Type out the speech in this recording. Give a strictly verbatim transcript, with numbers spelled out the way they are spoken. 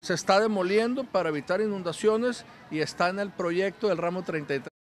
Se está demoliendo para evitar inundaciones y está en el proyecto del ramo treinta y tres.